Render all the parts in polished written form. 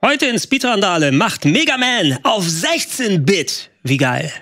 Heute in Speedrandale macht Mega Man auf 16-Bit. Wie geil.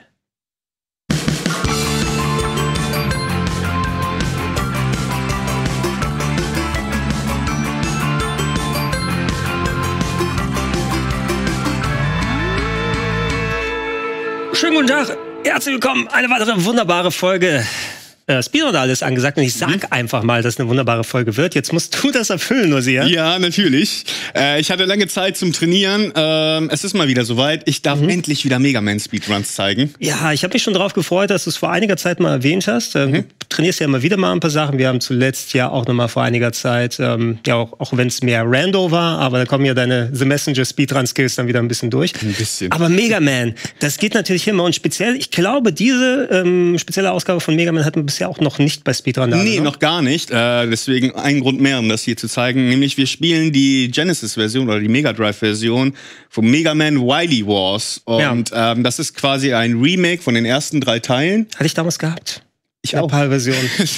Schönen guten Tag, herzlich willkommen. Eine weitere wunderbare Folge. Speedrandale ist angesagt und ich sag einfach mal, dass es eine wunderbare Folge wird. Jetzt musst du das erfüllen, Nosia. Ja, natürlich. Ich hatte lange Zeit zum Trainieren. Es ist mal wieder soweit. Ich darf endlich wieder Mega Man Speedruns zeigen. Ja, ich habe mich schon darauf gefreut, dass du es vor einiger Zeit mal erwähnt hast. Du trainierst ja immer wieder mal ein paar Sachen. Wir haben zuletzt ja auch noch mal vor einiger Zeit, ja auch wenn es mehr Rando war, aber da kommen ja deine The Messenger Speedrun Skills dann wieder ein bisschen durch. Ein bisschen. Aber Mega Man, das geht natürlich immer. Und speziell, ich glaube, diese spezielle Ausgabe von Mega Man hatten wir bisher auch noch nicht bei Speedrandale. Nee, noch gar nicht. Deswegen ein Grund mehr, um das hier zu zeigen. Nämlich, wir spielen die Genesis-Version oder die Mega Drive-Version von Mega Man Wily Wars. Und das ist quasi ein Remake von den ersten 3 Teilen. Hatte ich damals gehabt. Ich auch. Version.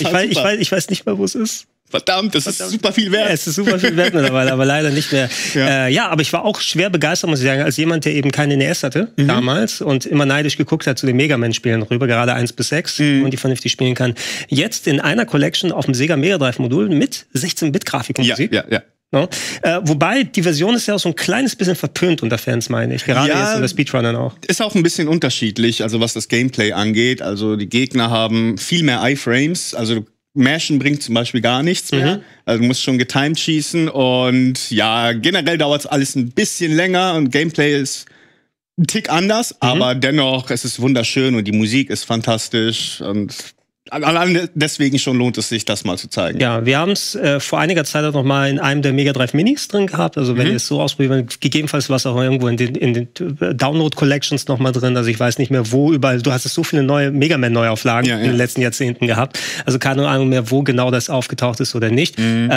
Ich weiß nicht mehr, wo es ist. Verdammt, das ist super viel wert. Ja, es ist super viel wert mittlerweile, aber leider nicht mehr. Ja, aber ich war auch schwer begeistert, muss ich sagen, als jemand, der eben keine NES hatte damals und immer neidisch geguckt hat zu den Mega Man-Spielen rüber, gerade 1 bis 6 und die vernünftig spielen kann. Jetzt in einer Collection auf dem Sega Mega Drive-Modul mit 16-Bit-Grafik und Musik. Ja. No? Wobei, die Version ist ja auch so ein kleines bisschen verpönt unter Fans, meine ich. Gerade jetzt unter Speedrunnern auch. Ist auch ein bisschen unterschiedlich, also was das Gameplay angeht. Also die Gegner haben viel mehr Iframes, also Mashen bringt zum Beispiel gar nichts mehr. Also du musst schon getimed schießen und ja, generell dauert es alles ein bisschen länger und Gameplay ist ein Tick anders, aber dennoch, es ist wunderschön und die Musik ist fantastisch und allein deswegen schon lohnt es sich, das mal zu zeigen. Ja, wir haben es vor einiger Zeit auch noch mal in einem der Mega Drive Minis drin gehabt. Also wenn ihr es so ausprobiert, gegebenenfalls war es auch irgendwo in den Download Collections noch mal drin. Also ich weiß nicht mehr, wo überall. Du hast so viele neue Mega Man Neuauflagen in den letzten Jahrzehnten gehabt. Also keine Ahnung mehr, wo genau das aufgetaucht ist oder nicht.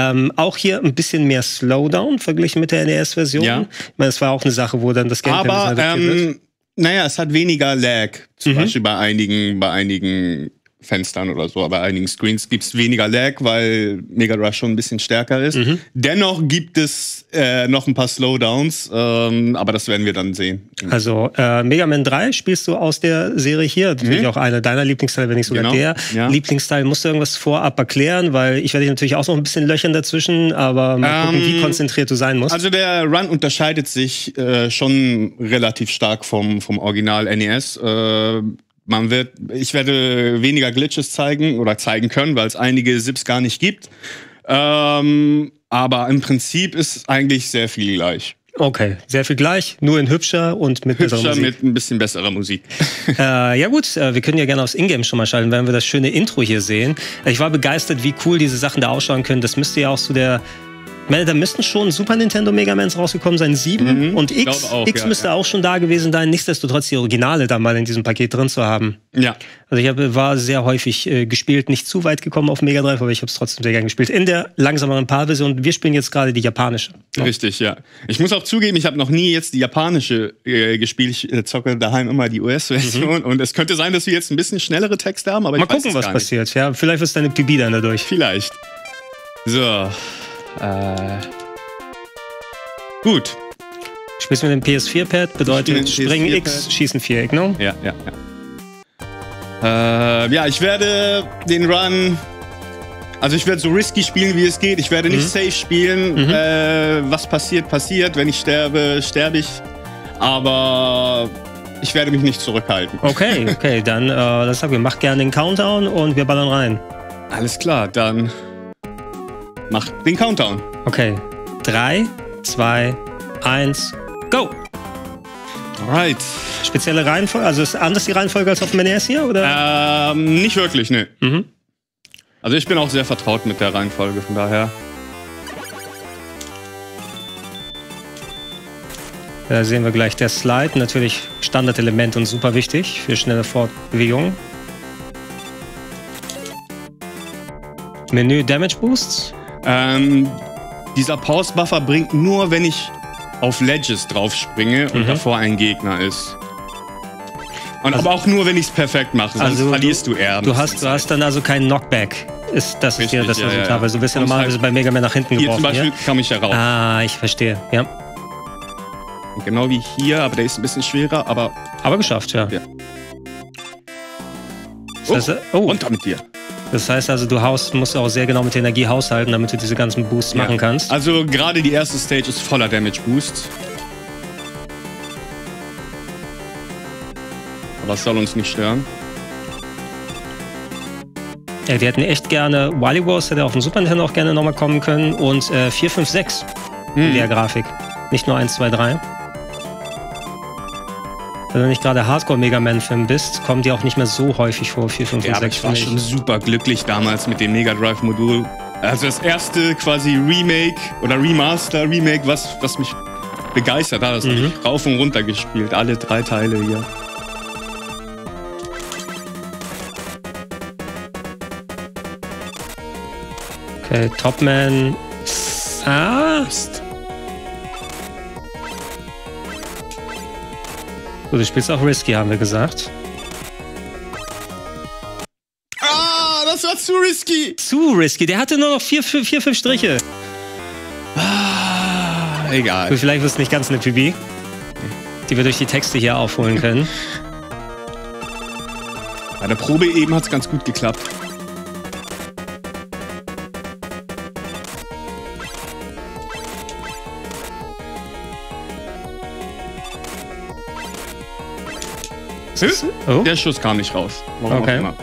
Auch hier ein bisschen mehr Slowdown verglichen mit der NES-Version. Ja. Ich meine, das war auch eine Sache, wo dann das Gameplay wird. Naja, es hat weniger Lag. Zum Beispiel bei einigen Fenstern oder so, aber bei einigen Screens gibt es weniger Lag, weil Mega Drive schon ein bisschen stärker ist. Dennoch gibt es noch ein paar Slowdowns, aber das werden wir dann sehen. Also Mega Man 3 spielst du aus der Serie hier, natürlich auch einer deiner Lieblingsteile, wenn nicht sogar der Lieblingsteil. Musst du irgendwas vorab erklären, weil ich werde dich natürlich auch noch ein bisschen löchern dazwischen, aber mal gucken, wie konzentriert du sein musst. Also der Run unterscheidet sich schon relativ stark vom Original NES. Ich werde weniger Glitches zeigen können, weil es einige Zips gar nicht gibt. Aber im Prinzip ist eigentlich sehr viel gleich. Okay, sehr viel gleich, nur in hübscher und mit besserer Musik. Mit ein bisschen besserer Musik. Ja gut, wir können ja gerne aufs Ingame schon mal schalten, wenn wir das schöne Intro hier sehen. Ich war begeistert, wie cool diese Sachen da ausschauen können. Das müsste ja auch so der... Ich meine, da müssten schon Super Nintendo Mega Mans rausgekommen sein, 7 und X. X müsste auch schon da gewesen sein. Nichtsdestotrotz die Originale da mal in diesem Paket drin zu haben. Ja. Also ich war sehr häufig gespielt, nicht zu weit gekommen auf Mega Drive, aber ich habe es trotzdem sehr gerne gespielt. In der langsameren PAL-Version. Wir spielen jetzt gerade die japanische. Richtig, ja. Ich muss auch zugeben, ich habe noch nie jetzt die japanische gespielt. Ich zocke daheim immer die US-Version. Und es könnte sein, dass wir jetzt ein bisschen schnellere Texte haben, aber mal gucken, was passiert. Ja, vielleicht ist deine PB dann dadurch. Vielleicht. So. Gut. Spielst du mit dem PS4-Pad, bedeutet springen X, schießen Viereck, ne? Ja. Ja, ich werde den Run... Also ich werde so risky spielen, wie es geht. Ich werde nicht safe spielen. Was passiert. Wenn ich sterbe ich. Aber ich werde mich nicht zurückhalten. Okay, dann das sagen wir. Mach gerne den Countdown und wir ballern rein. Alles klar, dann... Mach den Countdown. Okay. 3, 2, 1, go! Alright. Spezielle Reihenfolge? Also ist anders die Reihenfolge als auf dem NES hier, oder? Nicht wirklich, ne. Also ich bin auch sehr vertraut mit der Reihenfolge, von daher. Da sehen wir gleich der Slide. Natürlich Standardelement und super wichtig für schnelle Fortbewegungen. Menü Damage Boosts. Dieser Pause-Buffer bringt nur, wenn ich auf Ledges drauf springe und davor ein Gegner ist. Und aber auch nur, wenn ich es perfekt mache, sonst verlierst du eher. Du hast dann also keinen Knockback. Das ist ja das Resultat, weil du bist ja normalerweise bei Mega Man nach hinten geworfen. Hier zum Beispiel kam ich ja raus. Ah, ich verstehe, ja. Genau wie hier, aber der ist ein bisschen schwerer, aber geschafft, ja. Das heißt, runter mit dir. Das heißt also, musst auch sehr genau mit der Energie haushalten, damit du diese ganzen Boosts machen kannst. Also gerade die erste Stage ist voller Damage-Boost. Aber das soll uns nicht stören. Ja, wir hätten echt gerne, Wily Wars hätte auf dem Super Nintendo auch gerne nochmal kommen können und 4, 5, 6 in der Grafik. Nicht nur 1, 2, 3. Wenn du nicht gerade Hardcore-Mega Man-Fan bist, kommen die auch nicht mehr so häufig vor, 4, 5 und 6. Ich war schon super glücklich damals mit dem Mega Drive-Modul. Also das erste quasi Remake oder Remaster-Remake, was mich begeistert hat. Das habe ich rauf und runter gespielt, alle 3 Teile hier. Okay, Topman. So, du spielst auch Risky, haben wir gesagt. Das war zu risky. Zu risky. Der hatte nur noch 4, 5 Striche. Egal. Gut, vielleicht wirst du nicht ganz eine PB, die wir durch die Texte hier aufholen können. Bei der Probe eben hat es ganz gut geklappt. Der Schuss kam nicht raus. Warum auch immer.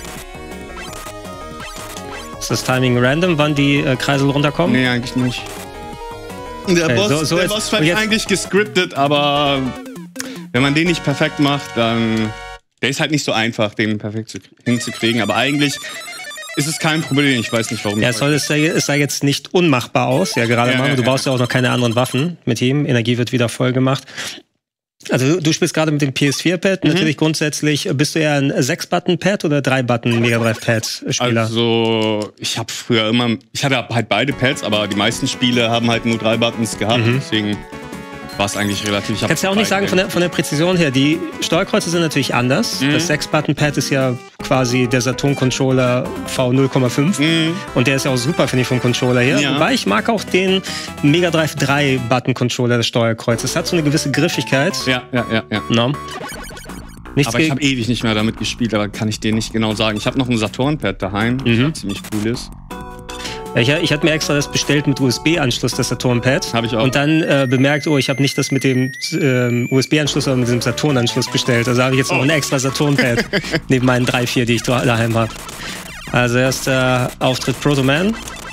Ist das Timing random, wann die Kreisel runterkommen? Nee, eigentlich nicht. Der Boss ist eigentlich gescriptet, aber wenn man den nicht perfekt macht, dann... Der ist halt nicht so einfach, den perfekt hinzukriegen, aber eigentlich ist es kein Problem. Ich weiß nicht, warum. Ja, es sah jetzt nicht unmachbar aus, ja, gerade mal. Du baust ja auch noch keine anderen Waffen mit ihm. Energie wird wieder voll gemacht. Also du spielst gerade mit dem PS4-Pad. Natürlich grundsätzlich, bist du eher ein 6-Button-Pad oder 3-Button-Mega Drive-Pad-Spieler? Also ich habe früher ich hatte halt beide Pads, aber die meisten Spiele haben halt nur 3 Buttons gehabt. Deswegen war es eigentlich relativ... Kannst ja auch nicht sagen, von der Präzision her, die Steuerkreuze sind natürlich anders. Das 6-Button-Pad ist ja quasi der Saturn-Controller V0,5. Und der ist ja auch super, finde ich, vom Controller her. Ja. Wobei ich mag auch den Mega Drive 3-Button-Controller des Steuerkreuzes. Es hat so eine gewisse Griffigkeit. Ja. No. Aber ich habe ewig nicht mehr damit gespielt, aber kann ich dir nicht genau sagen. Ich habe noch ein Saturn-Pad daheim, das ziemlich cool ist. Ich hatte mir extra das bestellt mit USB-Anschluss, das Saturn-Pad. Habe ich auch. Und dann bemerkt, ich habe nicht das mit dem USB-Anschluss, sondern mit dem Saturn-Anschluss bestellt. Also habe ich jetzt noch ein extra Saturn-Pad neben meinen 3, 4, die ich daheim habe. Also erster Auftritt Proto Man.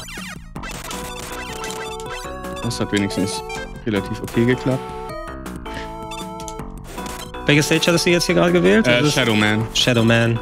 Das hat wenigstens relativ okay geklappt. Welche Stage hattest du jetzt hier gerade gewählt? Shadow Man. Shadow Man.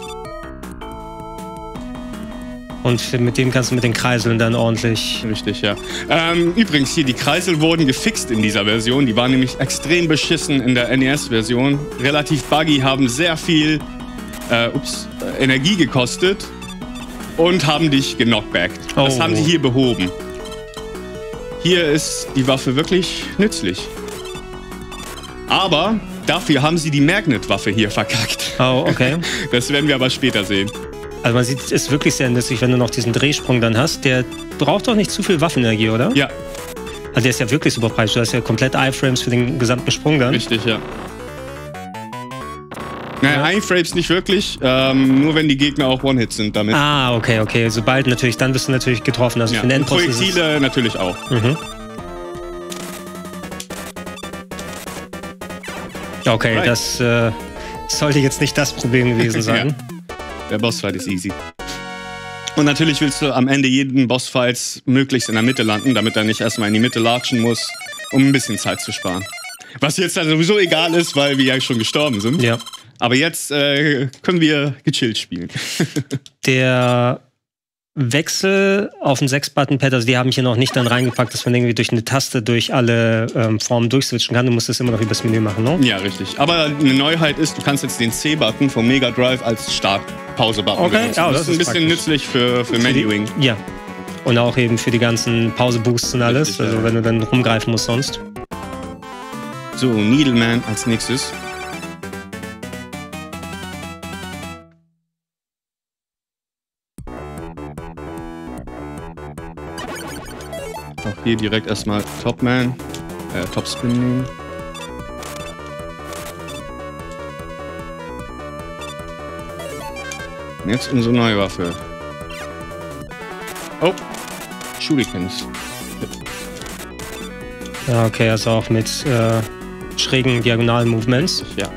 Und mit dem kannst du mit den Kreiseln dann ordentlich... Richtig, ja. Übrigens hier, die Kreisel wurden gefixt in dieser Version. Die waren nämlich extrem beschissen in der NES-Version. Relativ buggy, haben sehr viel Energie gekostet und haben dich genockbackt. Das haben sie hier behoben. Hier ist die Waffe wirklich nützlich. Aber dafür haben sie die Magnet-Waffe hier verkackt. Oh, okay. Das werden wir aber später sehen. Also man sieht, es ist wirklich sehr nützlich, wenn du noch diesen Drehsprung dann hast. Der braucht doch nicht zu viel Waffenenergie, oder? Ja. Also der ist ja wirklich super preisig. Du hast ja komplett iFrames für den gesamten Sprung dann. Richtig, ja. Naja, iFrames nicht wirklich, nur wenn die Gegner auch One-Hit sind damit. Ah, okay. Sobald natürlich, dann bist du natürlich getroffen. Also ja. für den Endboss Projektile natürlich auch. Okay, das sollte jetzt nicht das Problem gewesen sein. Ja. Der Bossfight ist easy. Und natürlich willst du am Ende jeden Bossfights möglichst in der Mitte landen, damit er nicht erstmal in die Mitte latschen muss, um ein bisschen Zeit zu sparen. Was jetzt dann sowieso egal ist, weil wir ja schon gestorben sind. Ja. Aber jetzt können wir gechillt spielen. Der Wechsel auf den 6-Button-Pad, also die haben hier noch nicht dann reingepackt, dass man irgendwie durch eine Taste durch alle Formen durchswitchen kann. Du musst das immer noch übers Menü machen, ne? Ja, richtig. Aber eine Neuheit ist, du kannst jetzt den C-Button vom Mega Drive als Start-Pause-Button benutzen. Ja, das ist ein bisschen nützlich für Menuing. Ja. Und auch eben für die ganzen Pause-Boosts und alles. Richtig, also wenn du dann rumgreifen musst sonst. So, Needleman als nächstes. Auch hier direkt erstmal Topman, Topspin nehmen. Jetzt unsere neue Waffe. Oh, Shurikens. Ja, okay, also auch mit schrägen diagonalen Movements. Ja.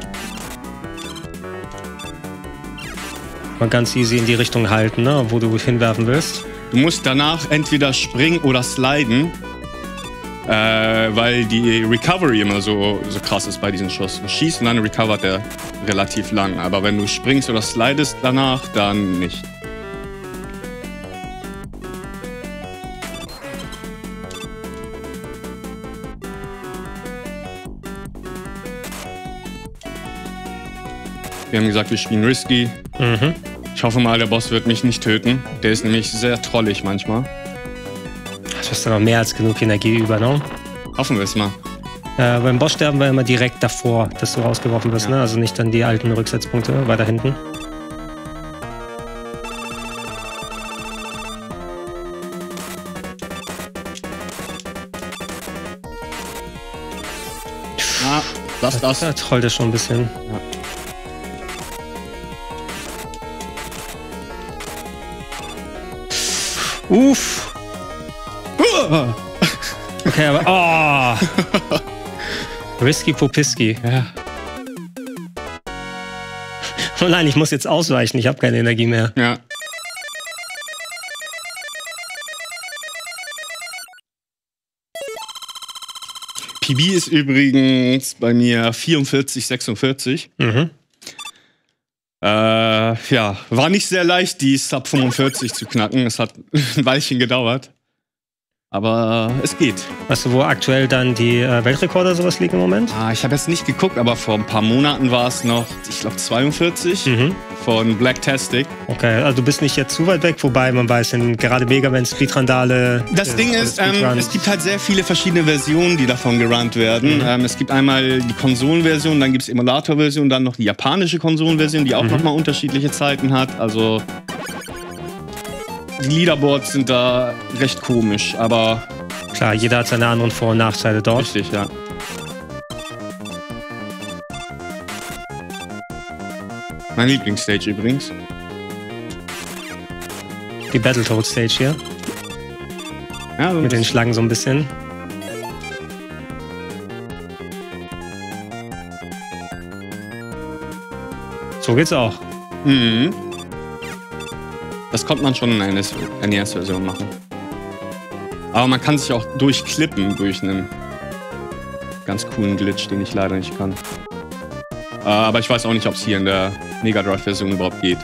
Mal ganz easy in die Richtung halten, ne, wo du hinwerfen willst. Du musst danach entweder springen oder sliden, weil die Recovery immer so krass ist bei diesen Schuss. Du schießt und dann recovert der relativ lang. Aber wenn du springst oder slidest danach, dann nicht. Wir haben gesagt, wir spielen risky. Mhm. Ich hoffe mal, der Boss wird mich nicht töten. Der ist nämlich sehr trollig manchmal. Du hast ja noch mehr als genug Energie übernommen. Hoffen wir es mal. Beim Boss sterben wir immer direkt davor, dass du rausgeworfen wirst, Ja. ne? Also nicht dann die alten Rücksetzpunkte weiter hinten. Ja, das. Da trollt er schon ein bisschen. Ja. Uff. Okay, aber... Oh. Risky Popiski. Ja. Oh nein, ich muss jetzt ausweichen. Ich habe keine Energie mehr. Ja. PB ist übrigens bei mir 44, 46. Mhm. Ja, war nicht sehr leicht, die Sub 45 zu knacken. Es hat ein Weilchen gedauert. Aber es geht. Weißt du, wo aktuell dann die Weltrekorde sowas liegen im Moment? Ich habe jetzt nicht geguckt, aber vor ein paar Monaten war es noch, ich glaube, 42 von Blacktastic. Okay, also du bist nicht jetzt zu weit weg, wobei man weiß, gerade Mega Man Speedrandale. Das Ding ist, es gibt halt sehr viele verschiedene Versionen, die davon gerannt werden. Es gibt einmal die Konsolenversion, dann gibt es Emulatorversion, dann noch die japanische Konsolenversion, die auch nochmal unterschiedliche Zeiten hat. Also die Leaderboards sind da recht komisch, aber... Klar, jeder hat seine anderen Vor- und Nachteile dort. Richtig, ja. Mein Lieblingsstage übrigens. Die Battletoad-Stage hier. Ja, Mit den Schlangen so ein bisschen. So geht's auch. Mhm. Das konnte man schon in einer NES-Version machen. Aber man kann sich auch durchklippen durch einen ganz coolen Glitch, den ich leider nicht kann. Aber ich weiß auch nicht, ob es hier in der Mega Drive-Version überhaupt geht.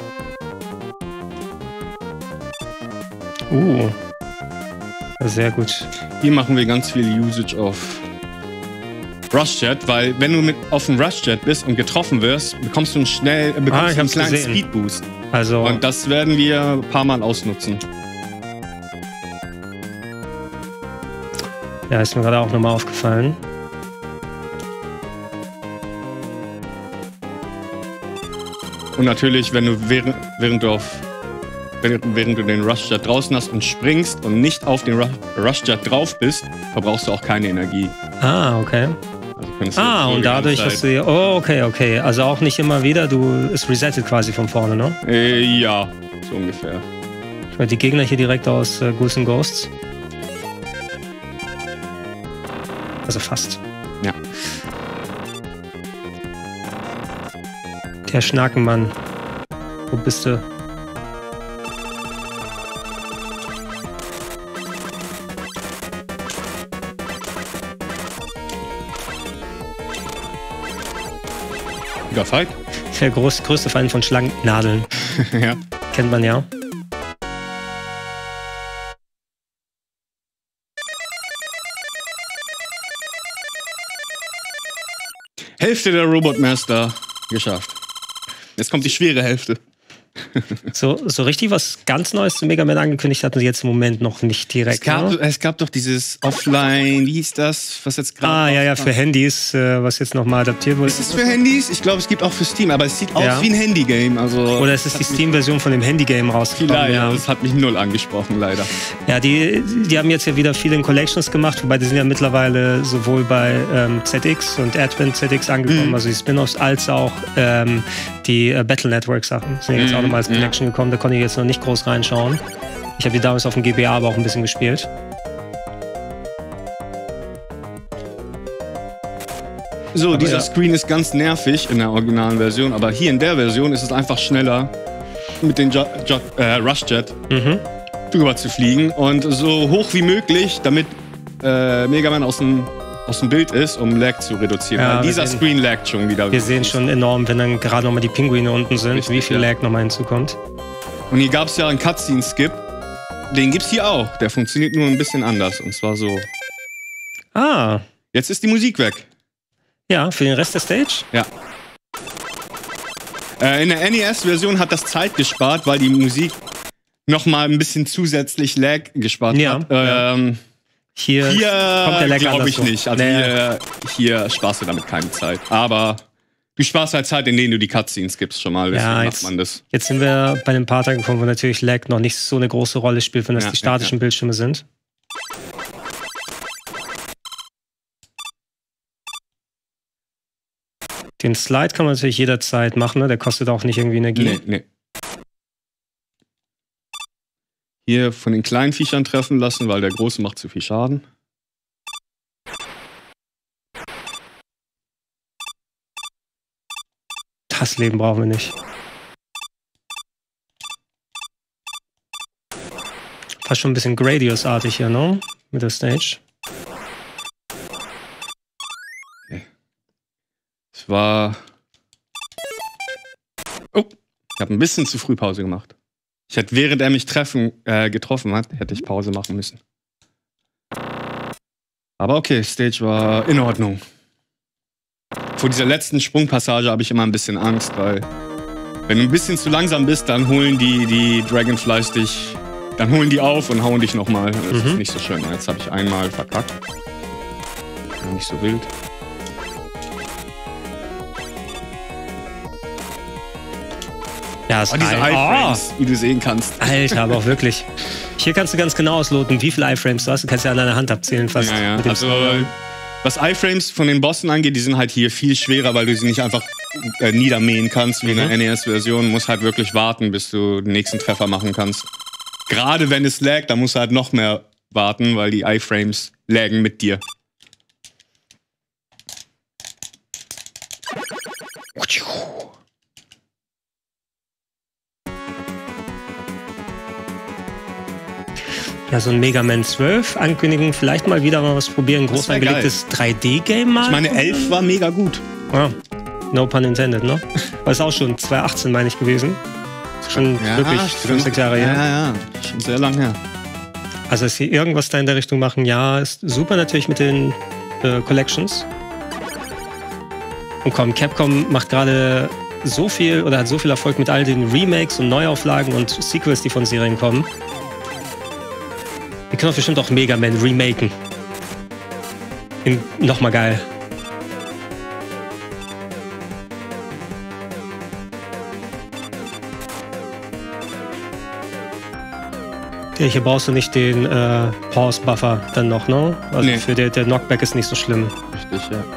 Sehr gut. Hier machen wir ganz viel Usage auf Rushjet, weil wenn du auf dem Rushjet bist und getroffen wirst, bekommst du einen kleinen Speedboost. Also, und das werden wir ein paar Mal ausnutzen. Ja, ist mir gerade auch nochmal aufgefallen. Und natürlich, wenn du während du den Rushjet draußen hast und springst und nicht auf den Rushjet drauf bist, verbrauchst du auch keine Energie. Ah, okay. Also und dadurch hast du... Oh, okay. Also auch nicht immer wieder, es resettet quasi von vorne, ne? Ja, so ungefähr. Ich meine, die Gegner hier direkt aus Ghouls and Ghosts. Also fast. Ja. Der Schnakenmann. Wo bist du? Guter Fight. Der größte Feind von Schlangennadeln. Ja. Kennt man ja. Hälfte der Robotmaster geschafft. Jetzt kommt die schwere Hälfte. So richtig was ganz Neues zu Mega Man angekündigt hatten sie jetzt im Moment noch nicht direkt. Es gab doch dieses Offline, wie hieß das, was jetzt gerade... ja, für Handys, was jetzt nochmal adaptiert wurde. Ist es für Handys? Ich glaube, es gibt auch für Steam, aber es sieht aus wie ein Handygame. Also oder es ist die Steam-Version von dem Handygame rausgekommen. Vielleicht, ja. Das hat mich null angesprochen, leider. Ja, die haben jetzt ja wieder viele in Collections gemacht, wobei die sind ja mittlerweile sowohl bei ZX und Advent ZX angekommen, also die Spin-Offs, als auch die Battle Network-Sachen sind jetzt auch nochmal als Collection gekommen, da konnte ich jetzt noch nicht groß reinschauen. Ich habe die damals auf dem GBA aber auch ein bisschen gespielt. So, aber dieser Screen ist ganz nervig in der originalen Version, aber hier in der Version ist es einfach schneller, mit dem Rushjet drüber zu fliegen und so hoch wie möglich, damit Mega Man aus dem Bild ist, um Lag zu reduzieren. Ja, dieser Screen laggt schon wieder. Wir sehen schon enorm, wenn dann gerade nochmal die Pinguine unten sind, richtig, wie viel Lag nochmal hinzukommt. Und hier gab es ja einen Cutscene-Skip. Den gibt's hier auch. Der funktioniert nur ein bisschen anders. Und zwar so. Ah. Jetzt ist die Musik weg. Ja, für den Rest der Stage? Ja. In der NES-Version hat das Zeit gespart, weil die Musik nochmal ein bisschen zusätzlich Lag gespart hat. Hier kommt der Lag glaube ich nicht. Also hier sparst du damit keine Zeit. Aber du sparst halt Zeit, in denen du die Cutscenes gibst schon mal. Deswegen macht man das. Jetzt sind wir bei dem Part angekommen, wo natürlich Lag noch nicht so eine große Rolle spielt, wenn das die statischen Bildschirme sind. Den Slide kann man natürlich jederzeit machen, ne? Der kostet auch nicht irgendwie Energie. Nee. Hier von den kleinen Viechern treffen lassen, weil der große macht zu viel Schaden. Das Leben brauchen wir nicht. Fast schon ein bisschen Gradius-artig hier, ne? Mit der Stage. Es war... Oh, ich habe ein bisschen zu früh Pause gemacht. Ich hätte, während er mich getroffen hat, hätte ich Pause machen müssen. Aber okay, Stage war in Ordnung. Vor dieser letzten Sprungpassage habe ich immer ein bisschen Angst, weil wenn du ein bisschen zu langsam bist, dann holen die Dragonflies dich, dann holen die auf und hauen dich nochmal. Das ist nicht so schön. Jetzt habe ich einmal verkackt. Nicht so wild. Ja, es diese Iframes, wie du sehen kannst. Alter, aber auch wirklich. Hier kannst du ganz genau ausloten, wie viele Iframes du hast. Du kannst ja an deiner Hand abzählen fast. Ja. Also, was Iframes von den Bossen angeht, die sind halt hier viel schwerer, weil du sie nicht einfach niedermähen kannst, wie in der NES-Version. Du musst halt wirklich warten, bis du den nächsten Treffer machen kannst. Gerade wenn es laggt, dann musst du halt noch mehr warten, weil die Iframes laggen mit dir. Ja, so ein Mega Man 12 ankündigen, vielleicht mal wieder mal was probieren, groß angelegtes 3D-Game mal. Ich meine, 11 war mega gut. Ah, no pun intended, ne? War es auch schon 2018, meine ich, gewesen. Schon wirklich 5, 6 Jahre her. Ja, schon sehr lang her. Also, dass sie irgendwas da in der Richtung machen, ja, ist super natürlich mit den Collections. Und komm, Capcom macht gerade so viel oder hat so viel Erfolg mit all den Remakes und Neuauflagen und Sequels, die von Serien kommen. Wir können auch bestimmt auch Mega Man remaken. Nochmal geil. Okay, hier brauchst du nicht den Pause-Buffer dann noch, ne? Also für der Knockback ist nicht so schlimm. Richtig, ja.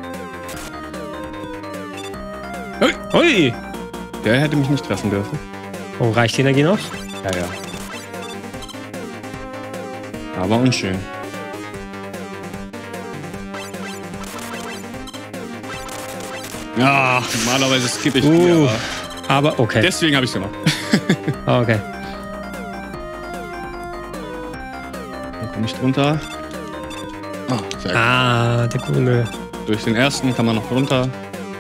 Ui! Der hätte mich nicht treffen dürfen. Oh, reicht die Energie noch? Ja. Aber unschön. Ja, normalerweise skippe ich die, aber okay. Deswegen habe ich es gemacht. Okay. Dann komme ich drunter. Sehr gut. Der Krümel. Durch den ersten kann man noch drunter.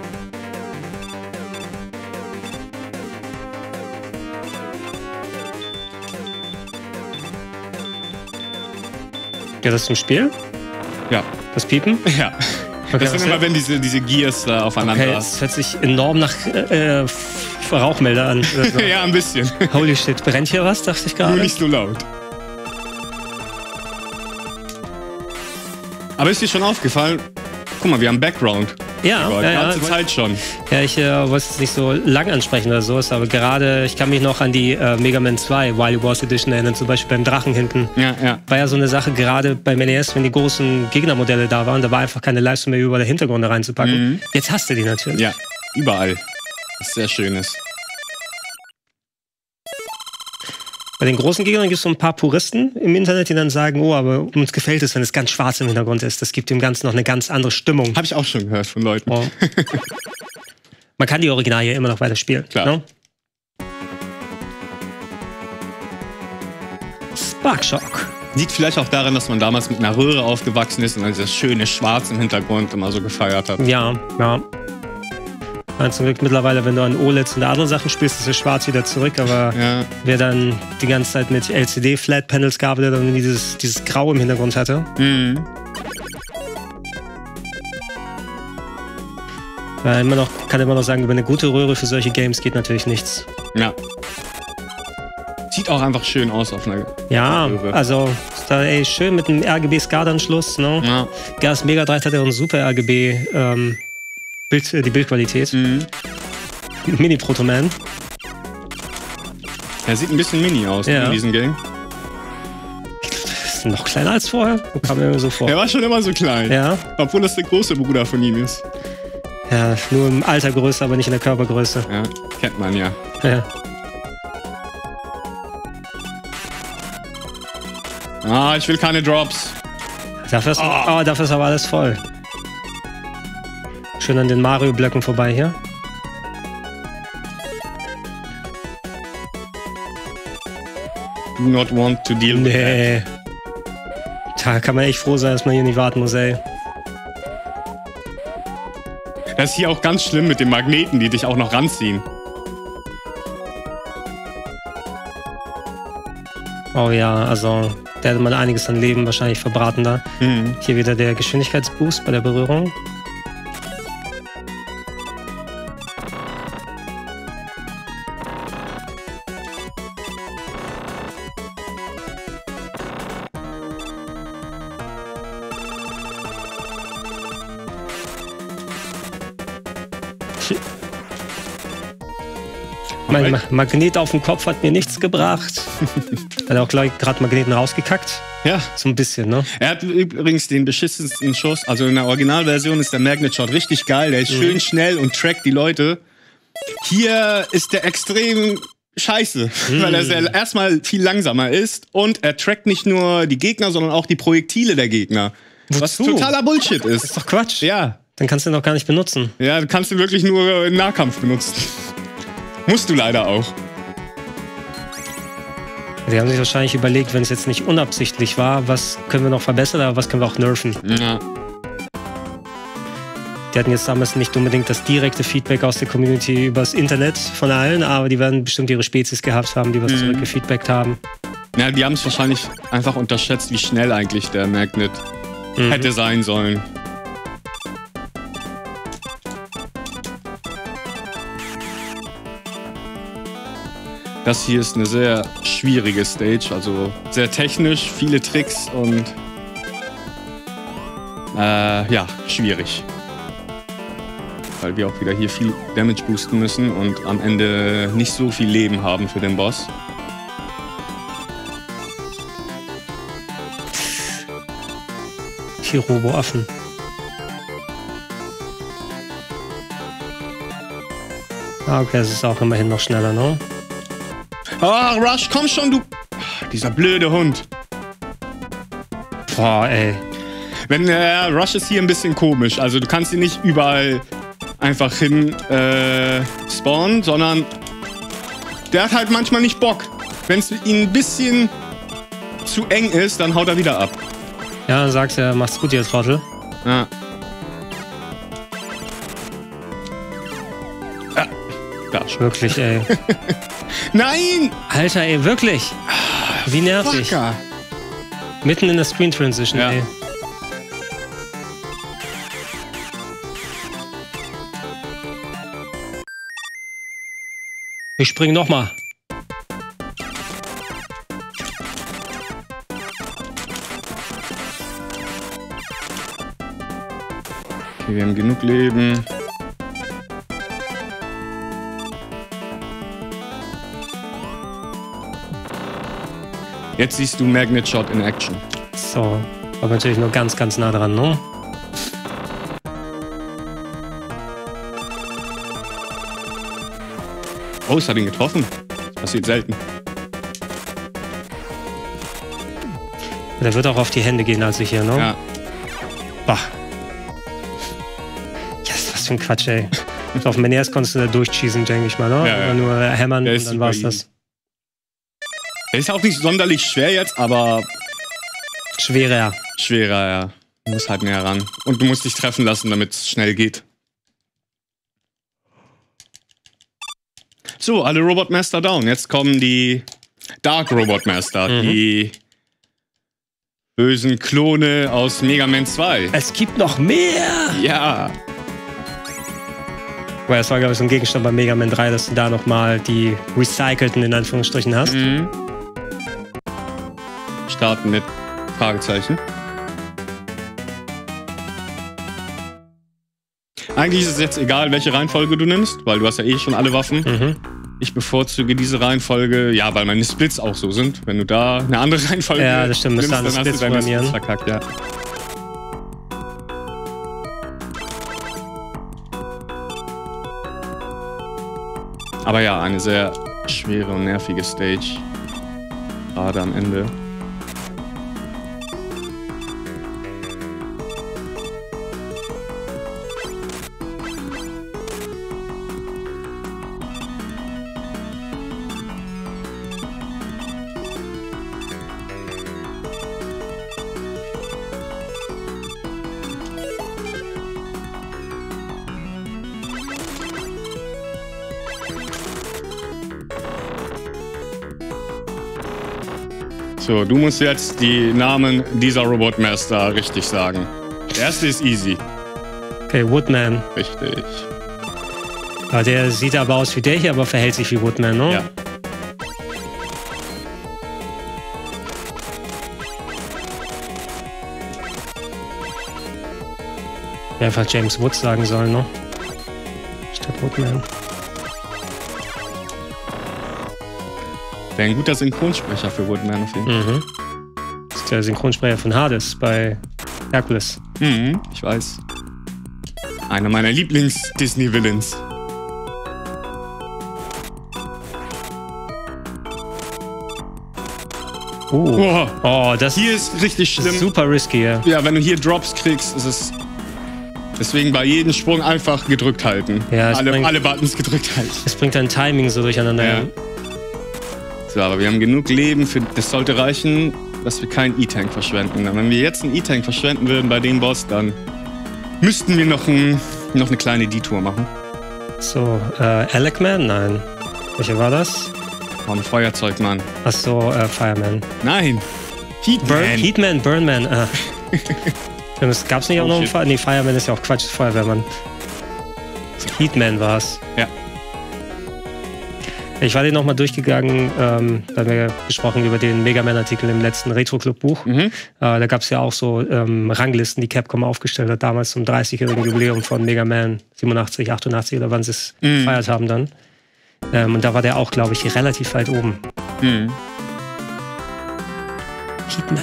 Ja, das zum Spiel? Ja. Das Piepen? Ja. Okay, das sind immer, wenn diese Gears da aufeinander... Okay, das hört sich enorm nach Rauchmelder an. So. Ja, ein bisschen. Holy shit, brennt hier was, dachte ich gerade. Nur nicht so laut. Aber ist dir schon aufgefallen? Guck mal, wir haben Background. Ja, die ganze Zeit schon. Ja, ich wollte es nicht so lang ansprechen oder so, aber gerade, ich kann mich noch an die Mega Man 2 Wily Wars Edition erinnern, zum Beispiel beim Drachen hinten. Ja. War ja so eine Sache, gerade beim NES, wenn die großen Gegnermodelle da waren, da war einfach keine Leistung mehr über der Hintergründe reinzupacken. Jetzt hast du die natürlich. Ja, überall. Was sehr schön ist. Bei den großen Gegnern gibt es so ein paar Puristen im Internet, die dann sagen, oh, aber uns gefällt es, wenn es ganz schwarz im Hintergrund ist. Das gibt dem Ganzen noch eine ganz andere Stimmung. Habe ich auch schon gehört von Leuten. Oh. Man kann die Originale ja immer noch weiter spielen. Klar. No? Sparkshock. Liegt vielleicht auch daran, dass man damals mit einer Röhre aufgewachsen ist und dann dieses schöne Schwarz im Hintergrund immer so gefeiert hat. Ja. Zum Glück mittlerweile, wenn du an OLEDs und andere Sachen spielst, ist das Schwarz wieder zurück, aber wer dann die ganze Zeit mit LCD-Flat-Panels gearbeitet hat und dieses Grau im Hintergrund hatte. Mhm. Kann immer noch sagen, über eine gute Röhre für solche Games geht natürlich nichts. Ja. Sieht auch einfach schön aus auf einer Röhre. Also schön mit einem RGB-SCADA-Anschluss. Ne? Ja. Gas Mega Drive hat ja auch ein super RGB die Bildqualität. Mhm. Mini-Proto-Man. Er sieht ein bisschen mini aus in diesem Game. Ist noch kleiner als vorher? Kam mir so vor. Er war schon immer so klein. Ja. Obwohl das der große Bruder von ihm ist. Ja, nur im Alter größer, aber nicht in der Körpergröße. Ja, kennt man ja. Ah, ich will keine Drops. Dafür ist aber alles voll. Schön an den Mario-Blöcken vorbei hier. Do not want to deal with that. Da kann man echt froh sein, dass man hier nicht warten muss, ey. Das ist hier auch ganz schlimm mit den Magneten, die dich auch noch ranziehen. Oh ja, also da hätte man einiges an Leben wahrscheinlich verbraten da. Mhm. Hier wieder der Geschwindigkeitsboost bei der Berührung. Mein Magnet auf dem Kopf hat mir nichts gebracht. Hat auch gleich gerade Magneten rausgekackt. Ja. So ein bisschen, ne? Er hat übrigens den beschissensten Schuss. Also in der Originalversion ist der Magnet Shot richtig geil. Der ist schön schnell und trackt die Leute. Hier ist der extrem scheiße, weil er erstmal viel langsamer ist und er trackt nicht nur die Gegner, sondern auch die Projektile der Gegner. Wozu? Was totaler Bullshit ist. Das ist doch Quatsch. Ja. Dann kannst du ihn doch gar nicht benutzen. Ja, kannst du wirklich nur im Nahkampf benutzen. Musst du leider auch. Die haben sich wahrscheinlich überlegt, wenn es jetzt nicht unabsichtlich war, was können wir noch verbessern, aber was können wir auch nerven. Ja. Die hatten jetzt damals nicht unbedingt das direkte Feedback aus der Community übers Internet von allen, aber die werden bestimmt ihre Spezies gehabt haben, die was zurückgefeedbackt haben. Ja, die haben es wahrscheinlich einfach unterschätzt, wie schnell eigentlich der Magnet hätte sein sollen. Das hier ist eine sehr schwierige Stage, also sehr technisch, viele Tricks und ja, schwierig. Weil wir auch wieder hier viel Damage boosten müssen und am Ende nicht so viel Leben haben für den Boss. Die Robo-Affen. Ah, okay, das ist auch immerhin noch schneller, ne? Ah, Rush, komm schon, du... Dieser blöde Hund. Boah, ey. Rush ist hier ein bisschen komisch. Also du kannst ihn nicht überall einfach hin spawnen, sondern der hat halt manchmal nicht Bock. Wenn es ihm ein bisschen zu eng ist, dann haut er wieder ab. Ja, dann sagst du ja, mach's gut, ihr Trottel. Ja. Wirklich, ey. Nein! Alter, ey, wirklich. Wie nervig. Fucker. Mitten in der Screen Transition, Ja. ey. Ich spring nochmal. Okay, wir haben genug Leben. Jetzt siehst du Magnet Shot in Action. So, aber natürlich nur ganz, ganz nah dran, ne? Oh, es hat ihn getroffen. Das passiert selten. Der wird auch auf die Hände gehen, als ich hier, ne? Ja. Bah. Yes, was für ein Quatsch, ey. Auf Meneas konntest du da durchschießen, denke ich mal, ne? Ja, ja. Oder nur hämmern Der und ist dann war's super das. Der ist auch nicht sonderlich schwer jetzt, aber Schwerer. schwerer, ja. Du musst halt näher ran. Und du musst dich treffen lassen, damit es schnell geht. So, alle Robot Master down. Jetzt kommen die Dark Robot Master, die bösen Klone aus Mega Man 2. Es gibt noch mehr! Ja. Weil das war, glaube ich, so ein Gegenstand bei Mega Man 3, dass du da nochmal die recycelten, in Anführungsstrichen, hast. Starten mit Fragezeichen. Eigentlich ist es jetzt egal, welche Reihenfolge du nimmst, weil du hast ja eh schon alle Waffen. Ich bevorzuge diese Reihenfolge, ja, weil meine Splits auch so sind. Wenn du da eine andere Reihenfolge ja, das stimmt, nimmst, dann dann hast du deine Splits verkackt, ja. Aber ja, eine sehr schwere und nervige Stage. Gerade am Ende. So, du musst jetzt die Namen dieser Robot Master richtig sagen. Der erste ist easy. Okay, Woodman. Richtig. Ja, der sieht aber aus wie der hier, aber verhält sich wie Woodman, ne? Ja. Ja, einfach James Woods sagen sollen, ne? Statt Woodman. Wäre ein guter Synchronsprecher für Woodman auf jeden Fall. Das ist der Synchronsprecher von Hades bei Hercules. Ich weiß. Einer meiner Lieblings-Disney-Villains. Oh, das Hier ist richtig schlimm. ist super risky, ja. Ja, wenn du hier Drops kriegst, ist es. Deswegen bei jedem Sprung einfach gedrückt halten. Ja, alle Buttons gedrückt halten. Es bringt dein Timing so durcheinander. Ja. So, aber wir haben genug Leben. Das sollte reichen, dass wir keinen E-Tank verschwenden. Wenn wir jetzt einen E-Tank verschwenden würden bei dem Boss, dann müssten wir noch eine kleine Detour machen. So, Alec-Man? Nein. Welcher war das? Oh, ein Feuerzeugmann. Achso, Fireman. Nein! Heatman! Heatman, Burnman. Gab's nicht auch noch einen Fireman? Nee, Fireman ist ja auch Quatsch, Feuerwehrmann. Heatman war's. Ja. Ich war den nochmal durchgegangen, da haben wir gesprochen über den Mega Man-Artikel im letzten Retro-Club-Buch. Da gab es ja auch so Ranglisten, die Capcom aufgestellt hat, damals zum 30-jährigen Jubiläum von Mega Man 87, 88 oder wann sie es gefeiert haben dann. Und da war der auch, glaube ich, relativ weit oben. Heatman.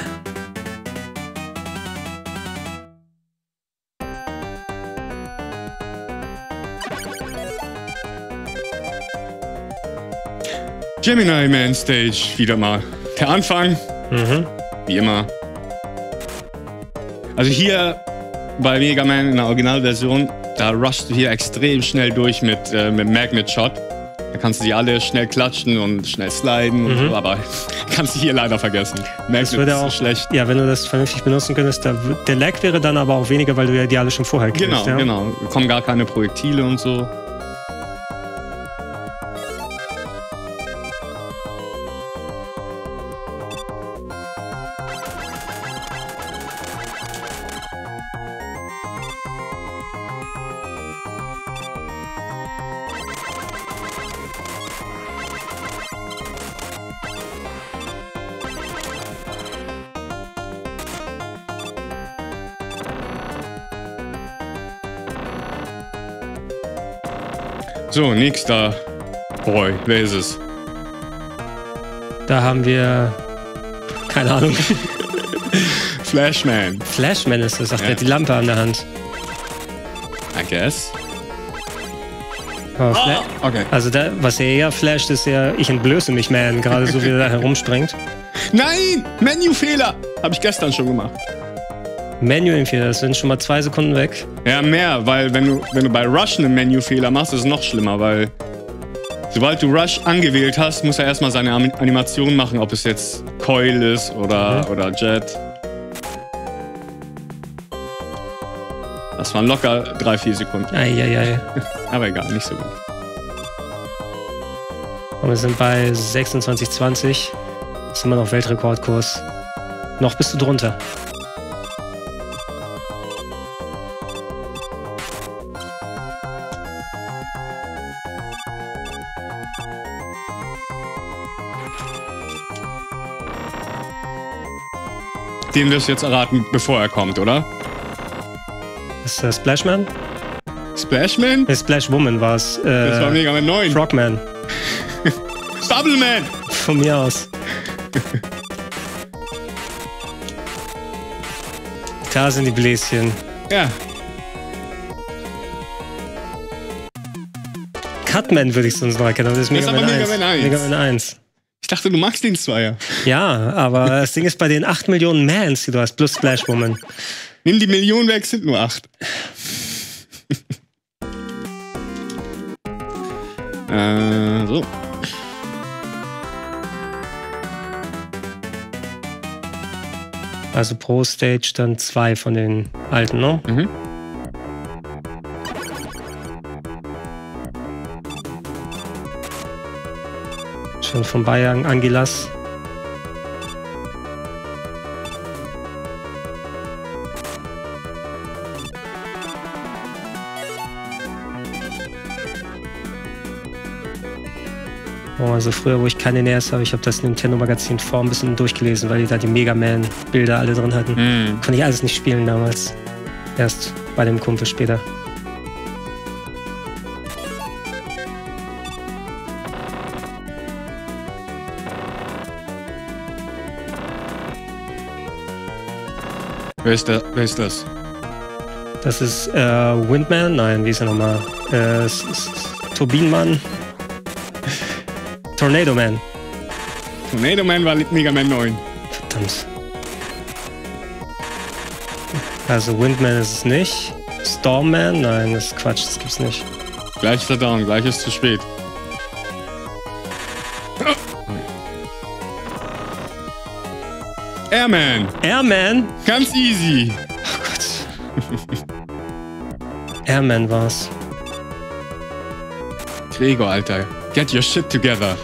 Gemini Man Stage, wieder mal. Der Anfang, wie immer. Also hier bei Mega Man in der Originalversion, da rushst du hier extrem schnell durch mit Magnet Shot. Da kannst du die alle schnell klatschen und schnell sliden, und so, aber kannst du hier leider vergessen. Magnet ist auch so schlecht. Ja, wenn du das vernünftig benutzen könntest, der Lag wäre dann aber auch weniger, weil du ja die alle schon vorher kennst. Genau, genau. Da kommen gar keine Projektile und so. So, nächster Boy, wer ist es? Da haben wir... Keine Ahnung. Flashman. Flashman ist das, der hat die Lampe an der Hand. I guess. Okay. Also was er eher flasht, ist ja, ich entblöße mich, Man, gerade so wie er da herumspringt. Nein! Menüfehler! Habe ich gestern schon gemacht. Menü-Fehler, das sind schon mal 2 Sekunden weg. Ja, mehr, weil wenn du bei Rush einen Menü-Fehler machst, ist es noch schlimmer, weil sobald du Rush angewählt hast, muss er erstmal seine Animation machen, ob es jetzt Coil ist oder Jet. Das waren locker 3-4 Sekunden. Eieiei. Aber egal, nicht so gut. Und wir sind bei 26,20. Das ist immer noch Weltrekordkurs. Noch bist du drunter. Den wirst du jetzt erraten, bevor er kommt, oder? Ist das Splashman? Splashman? Splashwoman war es. Das war Mega Man 9. Frogman. Bubbleman! Von mir aus. Da sind die Bläschen. Ja. Cutman würde ich sonst noch erkennen, aber das ist Mega Man 1. Mega Man 1. Ich dachte, du magst den Zweier. Ja, aber das Ding ist bei den 8 Millionen Mans, die du hast, plus Splashwoman. Nimm die Millionen weg, sind nur 8. So. Also pro Stage dann 2 von den alten, ne? Mhm. Schon von Bayern Angelas. Oh, also früher, wo ich keine NES habe, ich habe das Nintendo-Magazin vor ein bisschen durchgelesen, weil die da die Mega Man-Bilder alle drin hatten. Konnte ich alles nicht spielen damals. Erst bei dem Kumpel später. Wer ist das? Das ist Windman? Nein, wie ist er nochmal? Turbinenmann? Tornado Man. Tornado Man war Mega Man 9. Verdammt. Also Windman ist es nicht. Stormman? Nein, das ist Quatsch, das gibt's nicht. Gleich ist er down, gleich ist zu spät. Airman! Airman? Ganz easy! Oh Gott. Airman war's. Gregor, Alter. Get your shit together.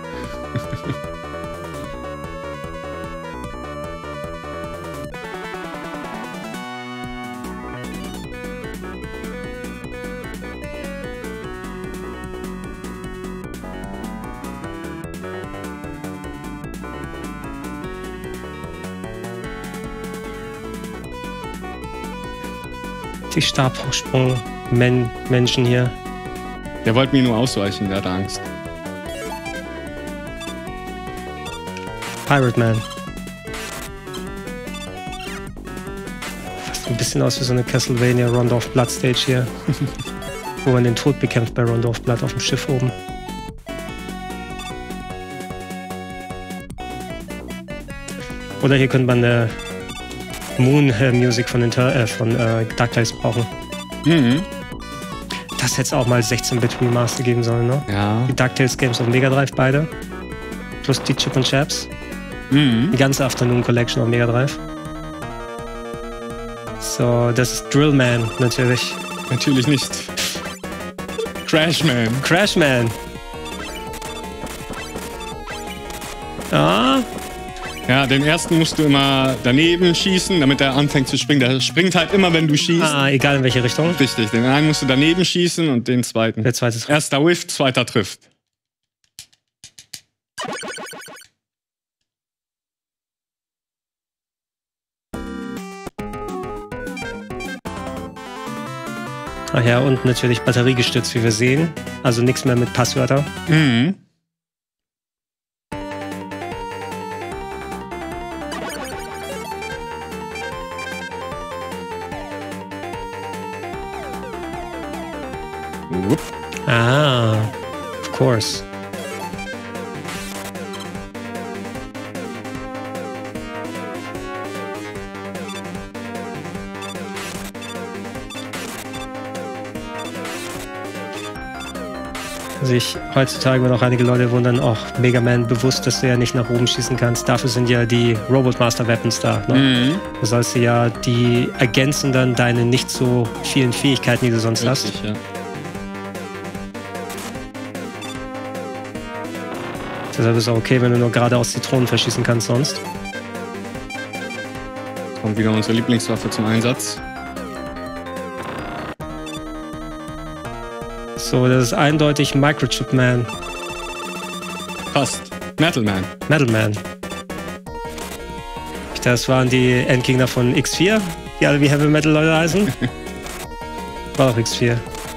Die Stabhochsprung-Menschen hier. Der wollte mir nur ausweichen, der hat Angst. Pirate Man. Fast ein bisschen aus wie so eine Castlevania Round of Blood Stage hier. Wo man den Tod bekämpft bei Round of Blood auf dem Schiff oben. Oder hier könnte man eine Moon-Music von DuckTales brauchen. Mhm. Das hätte es auch mal 16-Bit Remaster geben sollen, ne? Ja. Die DuckTales Games auf Mega Drive beide. Plus die Chip und Chaps. Mhm. Die ganze Afternoon Collection auf Mega Drive. So, das ist Drillman natürlich. Natürlich nicht. Crashman. Crashman. Ah. Ja, den ersten musst du immer daneben schießen, damit er anfängt zu springen. Der springt halt immer, wenn du schießt. Ah, egal in welche Richtung. Richtig, den einen musst du daneben schießen und den zweiten. Der zweite trifft. Erster Whiff, zweiter trifft. Ach ja, und natürlich batteriegestützt, wie wir sehen. Also nichts mehr mit Passwörter. Mhm. Whoop. Ah, of course. sich heutzutage noch einige Leute wundern, auch Mega Man bewusst, dass du ja nicht nach oben schießen kannst. Dafür sind ja die Robot Master Weapons da. Ne? Da sollst du ja, die ergänzen dann deine nicht so vielen Fähigkeiten, die du sonst Richtig, hast. ja. Deshalb ist es auch okay, wenn du nur geradeaus Zitronen verschießen kannst sonst. Kommt wieder unsere Lieblingswaffe zum Einsatz. So, das ist eindeutig Microchip Man. Fast. Metal Man. Metal Man. Das waren die Endgegner von X4, die alle wie Heavy Metal Leute heißen. War auch X4.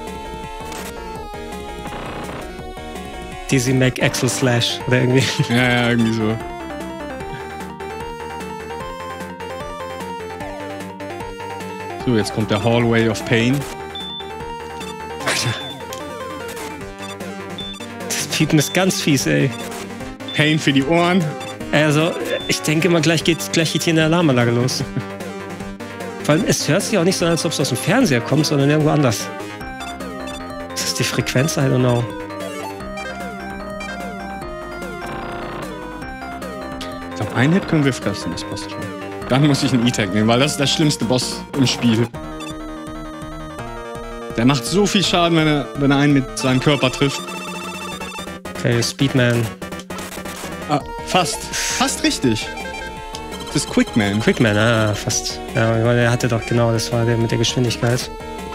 Dizzy Mac Axel Slash oder irgendwie. Ja, irgendwie so. So, jetzt kommt der Hallway of Pain. Das Piepen ist ganz fies, ey. Pain für die Ohren. Also, ich denke mal, gleich geht hier eine Alarmanlage los. Vor allem, es hört sich auch nicht so an, als ob es aus dem Fernseher kommt, sondern irgendwo anders. Das ist die Frequenz, I don't know. Ich glaube, einen Hit können wir fressen, das passt schon. Dann muss ich einen E-Tag nehmen, weil das ist der schlimmste Boss im Spiel. Der macht so viel Schaden, wenn er einen mit seinem Körper trifft. Okay, Speedman. Ah, fast. Fast richtig. Das ist Quickman. Quickman, fast. Ja, weil er hatte doch genau, das war der mit der Geschwindigkeit.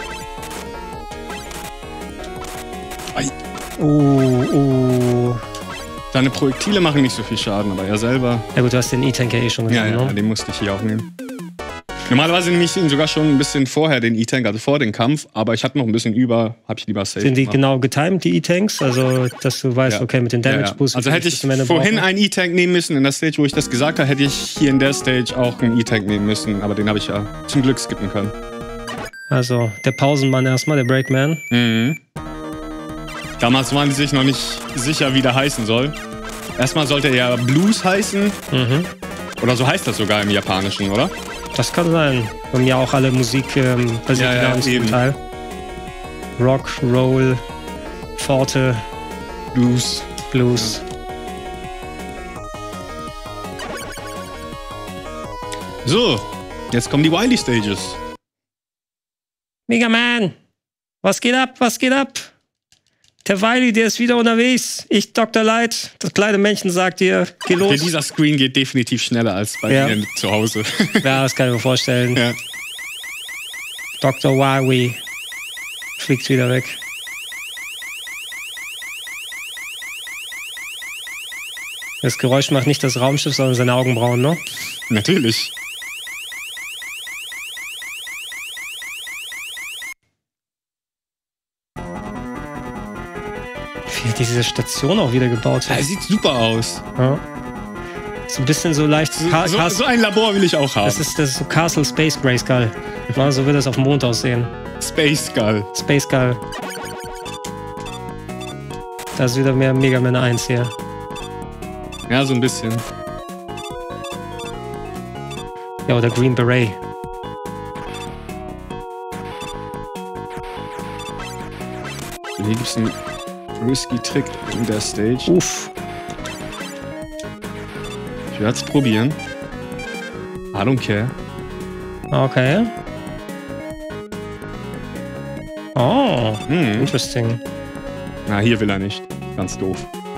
Seine Projektile machen nicht so viel Schaden, aber er selber... Ja gut, du hast den E-Tank ja eh schon gesehen, Ja, ne? den musste ich hier auch nehmen. Normalerweise nehme ich ihn sogar schon ein bisschen vorher, den E-Tank, also vor dem Kampf, aber ich hatte noch ein bisschen über, habe ich lieber safe Sind die gemacht. genau getimed, die E-Tanks? Also, dass du weißt, okay, mit den Damage Boost... Also hätte ich vorhin einen E-Tank nehmen müssen, in der Stage, wo ich das gesagt habe, hätte ich hier in der Stage auch einen E-Tank nehmen müssen, aber den habe ich ja zum Glück skippen können. Also, der Pausenmann erstmal, der Breakman. Damals waren die sich noch nicht sicher, wie der heißen soll. Erstmal sollte er ja Blues heißen. Oder so heißt das sogar im Japanischen, oder? Das kann sein. Wir haben ja auch alle Musik basiert eben. Teil. Rock, Roll, Forte, Blues. Blues. So, jetzt kommen die Wily Stages. Mega Man! Was geht ab? Was geht ab? Der Wily, der ist wieder unterwegs. Ich, Dr. Light, das kleine Männchen sagt dir, geh los. Dieser Screen geht definitiv schneller als bei mir zu Hause. Ja, das kann ich mir vorstellen. Ja. Dr. Wily fliegt wieder weg. Das Geräusch macht nicht das Raumschiff, sondern seine Augenbrauen, ne? Natürlich. Wie diese Station auch wieder gebaut wird. Ja, sieht super aus. Ja. So ein bisschen so leicht... So ein Labor will ich auch haben. Das ist so Castle Space Grayskull. Ja, so wird das auf dem Mond aussehen. Space Skull. Space Skull. Da ist wieder mehr Mega Man 1 hier. Ja, so ein bisschen. Ja, oder Green Beret. Hier gibt es einen risky Trick in der Stage. Uff. Ich werde es probieren. I don't care. Okay. Oh, interesting. Na, hier will er nicht. Ganz doof.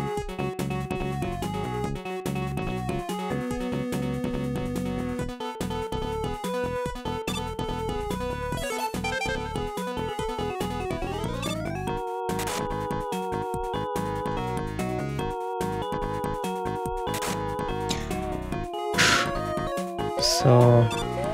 So.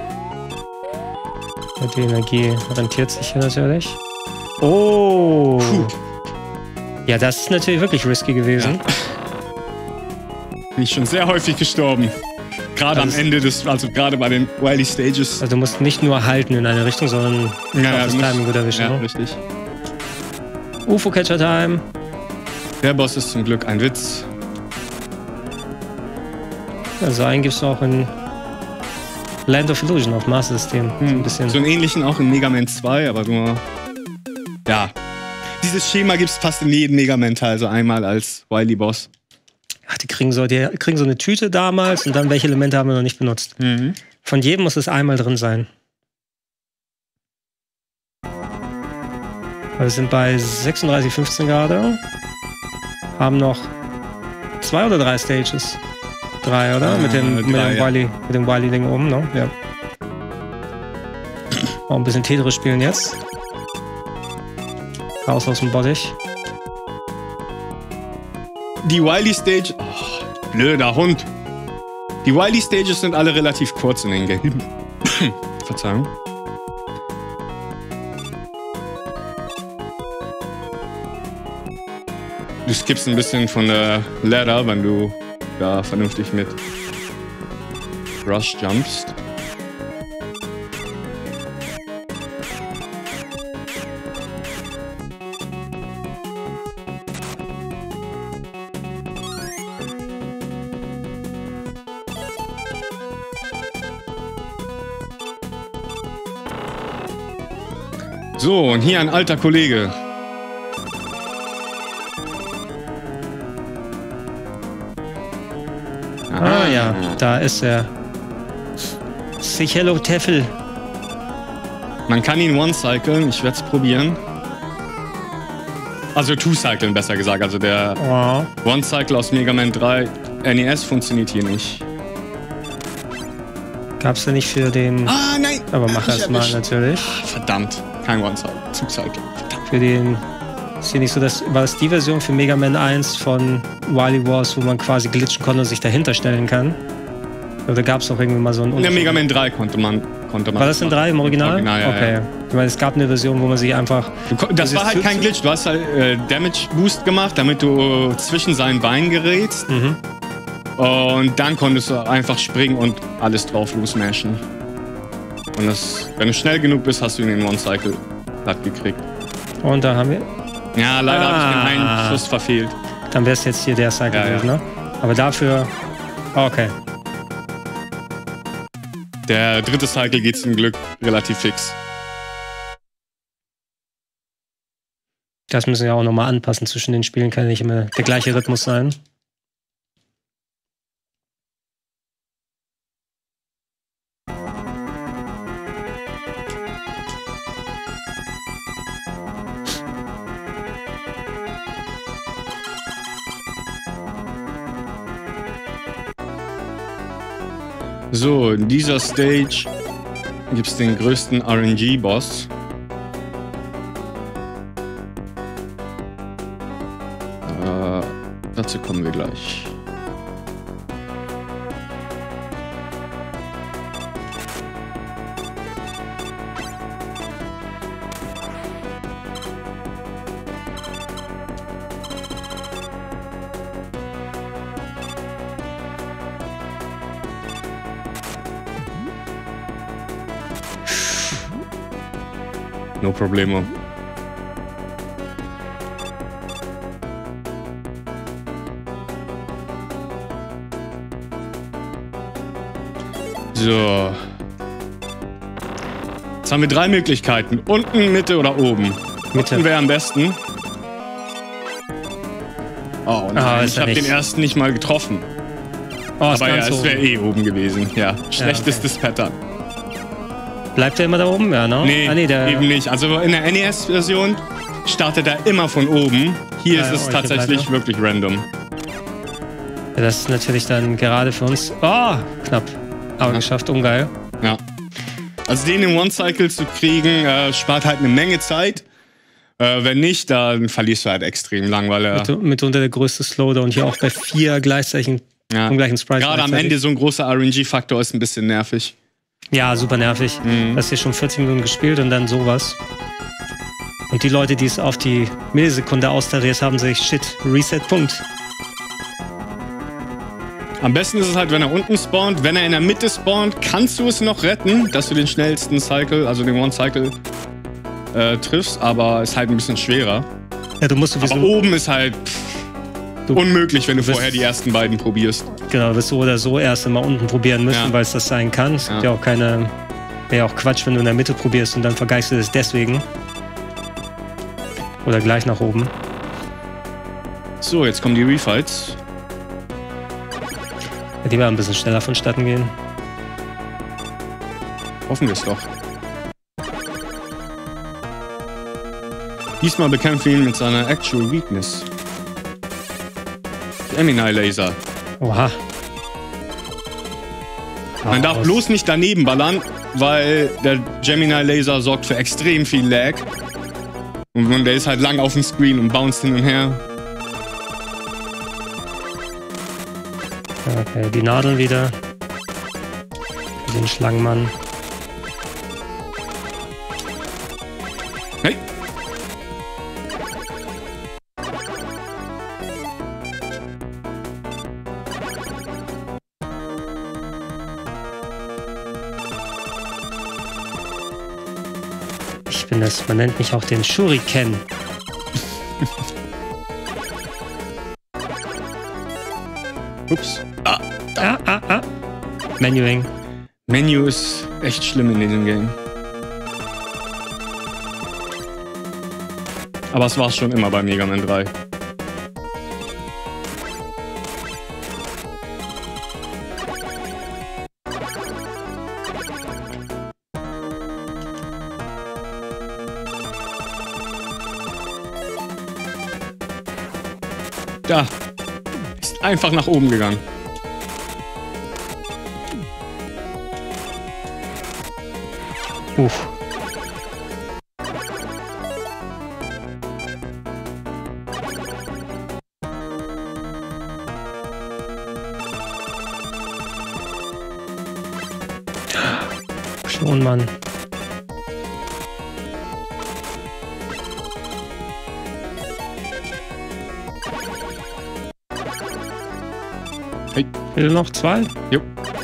Und die Energie rentiert sich hier natürlich. Oh! Puh. Ja, das ist natürlich wirklich risky gewesen. Ja. Bin ich schon sehr häufig gestorben. Gerade am Ende also gerade bei den Wily Stages. Also du musst nicht nur halten in eine Richtung, sondern auch das Timing gut erwischen. Ja, ne? richtig. UFO-Catcher-Time. Der Boss ist zum Glück ein Witz. Also einen gibt's auch in Land of Illusion auf Master System. So ein bisschen. So einen ähnlichen auch in Mega Man 2, aber nur... Ja. dieses Schema gibt es fast in jedem Mega Man-Teil, so einmal als Wily-Boss. Ach, die kriegen so eine Tüte damals und dann welche Elemente haben wir noch nicht benutzt. Von jedem muss es einmal drin sein. Wir sind bei 36,15 gerade. Haben noch 2 oder 3 Stages. 3, oder? Mit dem Wily-Ding oben, ne? Ja. Auch ein bisschen Tetris spielen jetzt. Raus aus dem Bottich. Die Wily-Stage... Oh, blöder Hund. Die Wily-Stages sind alle relativ kurz in den Game. Verzeihung. Du skippst ein bisschen von der Ladder, wenn du da vernünftig mit Rush jumpst. So, und hier ein alter Kollege. Ah ja, da ist er. Sichelo Teffel. Man kann ihn one-cyclen, ich werde es probieren. Also two-cyclen, besser gesagt. Also der One-Cycle aus Mega Man 3 NES funktioniert hier nicht. Gab's ja nicht für den... Ah, nein! Aber mach erst mal natürlich. Verdammt, kein One-Cycle, Two-Cycle. Für den... Ist hier nicht so, war das die Version für Mega Man 1 von Wily Wars, wo man quasi glitschen konnte und sich dahinter stellen kann? Oder gab es auch irgendwie mal so einen Unterschied? In der Mega Man 3 konnte man. War das in 3 im Original? Original, ja, okay. Ja. Ich meine, es gab eine Version, wo man sich einfach... Das war halt kein Glitch. Du hast halt Damage Boost gemacht, damit du zwischen seinen Beinen gerätst. Und dann konntest du einfach springen und alles drauf losmashen. Und wenn du schnell genug bist, hast du ihn in One-Cycle platt gekriegt. Und da haben wir... Ja, leider habe ich den einen Schuss verfehlt. Dann wäre es jetzt hier der Cycle gewesen, ne? Aber dafür... Okay. Der dritte Cycle geht zum Glück relativ fix. Das müssen wir auch nochmal anpassen. Zwischen den Spielen kann nicht immer der gleiche Rhythmus sein. So, in dieser Stage gibt es den größten RNG-Boss. Dazu kommen wir gleich. No problemo. So. Jetzt haben wir 3 Möglichkeiten. Unten, Mitte oder oben. Mitte. Unten wäre am besten. Oh nein, ich habe den ersten nicht mal getroffen. Oh, aber ja, es wäre eh oben gewesen. Ja, schlechtestes Pattern. Bleibt er immer da oben? Ja, ne? Nee, eben nicht. Also in der NES-Version startet er immer von oben. Hier ist es tatsächlich wirklich random. Ja, das ist natürlich dann gerade für uns... Oh, knapp. Aber geschafft, ungeil. Ja. Also den in One-Cycle zu kriegen, spart halt eine Menge Zeit. Wenn nicht, dann verlierst du halt extrem lang, weil er... Mitunter der größte Slowdown hier auch bei 4 gleichzeitig vom gleichen Sprite. Gerade am Ende so ein großer RNG-Faktor ist ein bisschen nervig. Ja, super nervig. Du hast hier schon 40 Minuten gespielt und dann sowas. Und die Leute, die es auf die Millisekunde austariert haben, sagen, shit, Reset, Punkt. Am besten ist es halt, wenn er unten spawnt. Wenn er in der Mitte spawnt, kannst du es noch retten, dass du den schnellsten Cycle, also den One-Cycle, triffst. Aber ist halt ein bisschen schwerer. Ja, du musst sowieso... Aber oben ist halt unmöglich, wenn du vorher die ersten beiden probierst. Genau, wirst du oder so erst immer unten probieren müssen, weil es das sein kann. Es gibt ja auch keine... Wäre ja auch Quatsch, wenn du in der Mitte probierst und dann vergeigst du das deswegen. Oder gleich nach oben. So, jetzt kommen die Refights. Ja, die werden ein bisschen schneller vonstatten gehen. Hoffen wir es doch. Diesmal bekämpfen wir ihn mit seiner Actual Weakness. Gemini Laser. Oha. Man darf bloß nicht daneben ballern, weil der Gemini Laser sorgt für extrem viel Lag. Und der ist halt lang auf dem Screen und bounced hin und her. Okay, die Nadeln wieder. Den Schlangenmann. Hey! Ich bin das, man nennt mich auch den Shuriken. Ups. Menuing. Menu ist echt schlimm in diesem Game. Aber es war schon immer bei Mega Man 3. Da. Ist einfach nach oben gegangen. Uff. Schon, Mann. Hey. Will noch 2? Jo.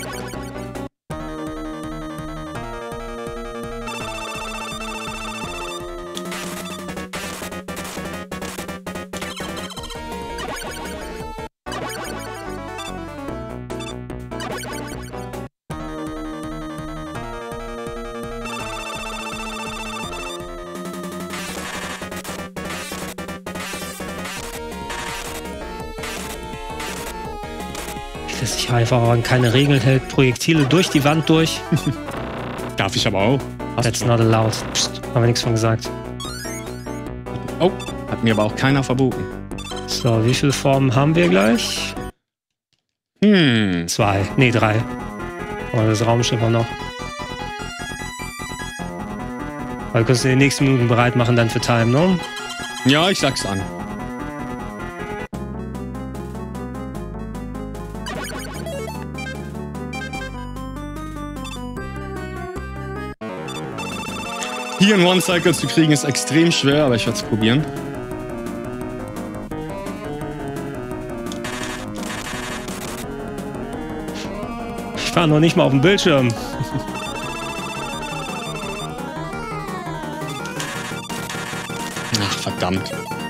Dass sich einfach an keine Regeln hält, Projektile durch die Wand durch. Darf ich aber auch. That's not allowed. Psst, haben wir nichts von gesagt. Oh, hat mir aber auch keiner verboten. So, wie viele Formen haben wir gleich? 2. Nee, 3. Und das Raumschiff auch noch. Weil du kannst in den nächsten Minuten bereit machen dann für Time, ne? Ja, ich sag's an. Hier in One Cycle zu kriegen ist extrem schwer, aber ich werde es probieren. Ich war noch nicht mal auf dem Bildschirm. Ach, verdammt.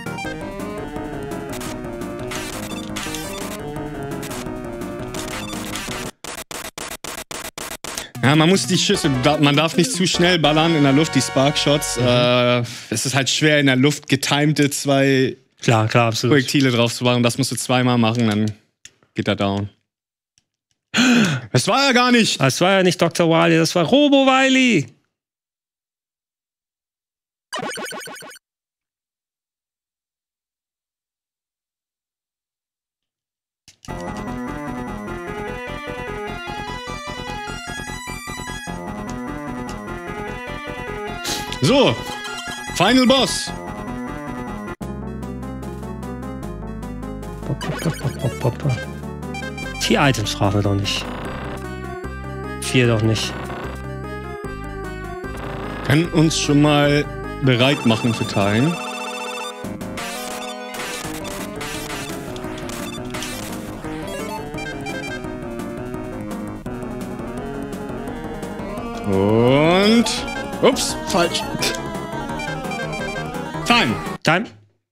Ja, man muss die Schüsse, man darf nicht zu schnell ballern in der Luft, die Sparkshots. Es ist halt schwer in der Luft getimte 2 Klar, absolut. Projektile drauf zu machen. Das musst du 2-mal machen, dann geht er down. Das war ja gar nicht. Das war ja nicht Dr. Wily, das war Robo Wily. So, Final Boss. Die Items brauchen wir doch nicht. 4 doch nicht. Können uns schon mal bereit machen für Teilen. Und... Ups, falsch. Time.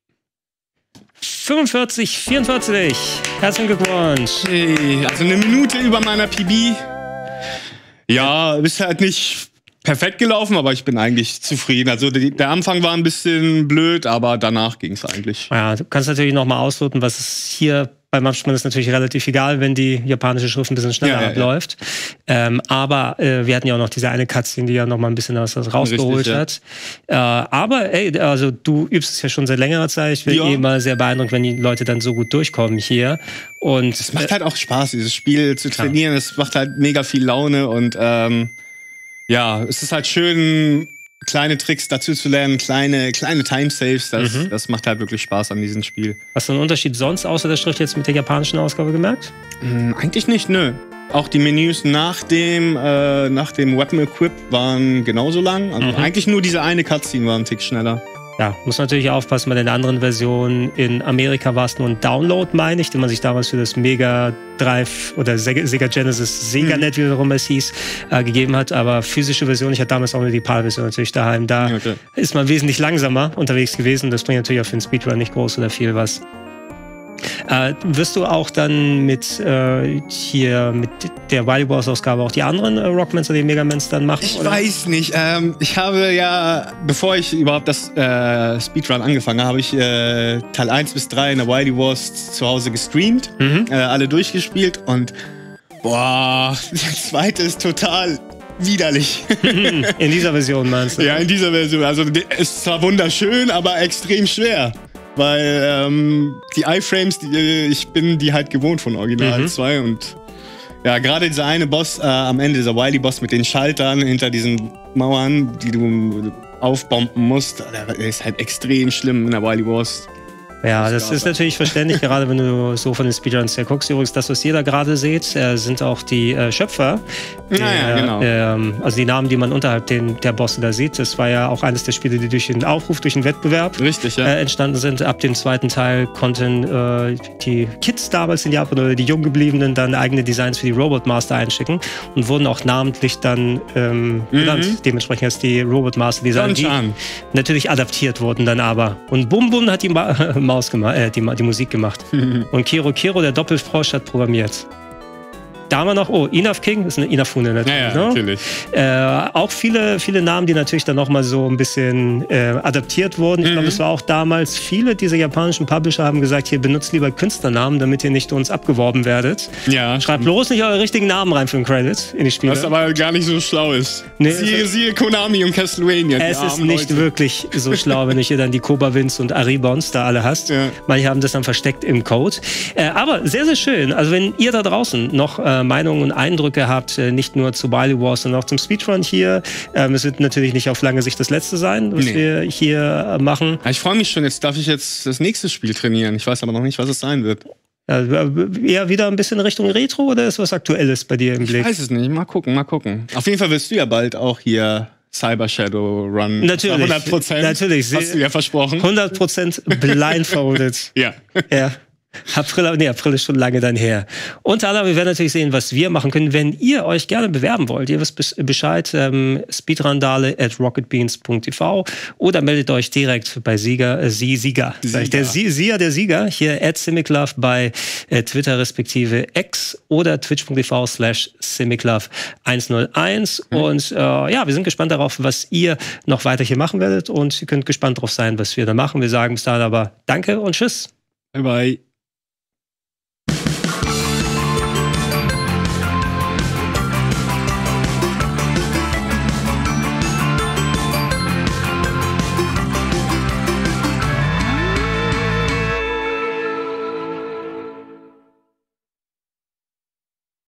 45, 44. Herzlichen Glückwunsch. Hey, also eine Minute über meiner PB. Ja, bist halt nicht perfekt gelaufen, aber ich bin eigentlich zufrieden. Also der Anfang war ein bisschen blöd, aber danach ging es eigentlich. Ja, du kannst natürlich noch mal ausloten, was es hier beim Abspann ist natürlich relativ egal, wenn die japanische Schrift ein bisschen schneller abläuft. Aber wir hatten ja auch noch diese eine Cutscene, die ja noch mal ein bisschen was rausgeholt hat. Aber ey, also du übst es ja schon seit längerer Zeit. Ich bin immer sehr beeindruckt, wenn die Leute dann so gut durchkommen hier. Und es macht halt auch Spaß, dieses Spiel zu trainieren. Es macht halt mega viel Laune und ja, es ist halt schön, kleine Tricks dazu zu lernen, kleine Time-Saves, das macht halt wirklich Spaß an diesem Spiel. Hast du einen Unterschied sonst außer der Schrift jetzt mit der japanischen Ausgabe gemerkt? Eigentlich nicht, nö. Auch die Menüs nach dem Weapon Equip waren genauso lang. Also eigentlich nur diese eine Cutscene war ein Tick schneller. Ja, muss natürlich aufpassen, bei den anderen Versionen. In Amerika war es nur ein Download, meine ich, den man sich damals für das Mega Drive oder Sega Genesis, SegaNet, wie darum es hieß, gegeben hat. Aber physische Version, ich hatte damals auch nur die PAL-Version natürlich daheim. Da ist man wesentlich langsamer unterwegs gewesen. Das bringt natürlich auch für den Speedrun nicht groß oder viel was. Wirst du auch dann mit der Wily Wars Ausgabe auch die anderen Rockmans oder die Megamans dann machen? Ich weiß nicht. Ich habe ja, bevor ich überhaupt das Speedrun angefangen habe, ich Teil 1 bis 3 in der Wily Wars zu Hause gestreamt, alle durchgespielt und boah, der zweite ist total widerlich. In dieser Version meinst du? Ja, in dieser Version. Also es ist zwar wunderschön, aber extrem schwer. Weil die Iframes, ich bin die halt gewohnt von Original 2 und ja, gerade dieser eine Boss am Ende, dieser Wily-Boss mit den Schaltern hinter diesen Mauern, die du aufbomben musst, der ist halt extrem schlimm in der Wily Wars. Ja, das ist natürlich verständlich, gerade wenn du so von den Speedruns her guckst. Übrigens, das, was ihr da gerade seht, sind auch die Schöpfer. Also die Namen, die man unterhalb der Bosse da sieht. Das war ja auch eines der Spiele, die durch den Aufruf, durch den Wettbewerb entstanden sind. Ab dem zweiten Teil konnten die Kids damals in Japan oder die Junggebliebenen dann eigene Designs für die Robot Master einschicken und wurden auch namentlich dann genannt. Dementsprechend als die Robot Master Design, die natürlich adaptiert wurden dann aber. Und Bum Bum hat die die Musik gemacht. Und Kero Kero, der Doppelfrosch, hat programmiert. Da haben wir noch, Inaf King, das ist eine Inafune natürlich. Ja, natürlich. Auch viele Namen, die natürlich dann nochmal so ein bisschen adaptiert wurden. Ich glaube, es war auch damals, viele dieser japanischen Publisher haben gesagt, hier benutzt lieber Künstlernamen, damit ihr nicht uns abgeworben werdet. Ja. Schreibt bloß nicht eure richtigen Namen rein für den Credit in die Spiele. Was aber gar nicht so schlau ist. Nee, siehe Konami und Castlevania. Es ist nicht wirklich so schlau, wenn du hier dann die Kobawins und Aribons da alle hast. Ja. Manche haben das dann versteckt im Code. Aber sehr, sehr schön. Also wenn ihr da draußen noch Meinungen und Eindrücke habt, nicht nur zu Wily Wars, sondern auch zum Speedrun hier. Es wird natürlich nicht auf lange Sicht das letzte sein, was wir hier machen. Ich freue mich schon, jetzt darf ich das nächste Spiel trainieren. Ich weiß aber noch nicht, was es sein wird. Eher wieder ein bisschen Richtung Retro oder ist was Aktuelles bei dir im Blick? Ich weiß es nicht, mal gucken. Auf jeden Fall wirst du ja bald auch hier Cyber Shadow Run. Natürlich. 100%. Natürlich. Hast du ja versprochen. 100% blindfolded. Ja. April ist schon lange dann her. Unter anderem, wir werden natürlich sehen, was wir machen können, wenn ihr euch gerne bewerben wollt. Ihr wisst Bescheid, speedrandale@rocketbeans.tv oder meldet euch direkt bei Sieger, der Sieger, hier @simiclove bei Twitter respektive X oder twitch.tv/simiclove101 und wir sind gespannt darauf, was ihr noch weiter hier machen werdet und ihr könnt gespannt darauf sein, was wir da machen. Wir sagen bis dahin aber Danke und Tschüss. Bye bye.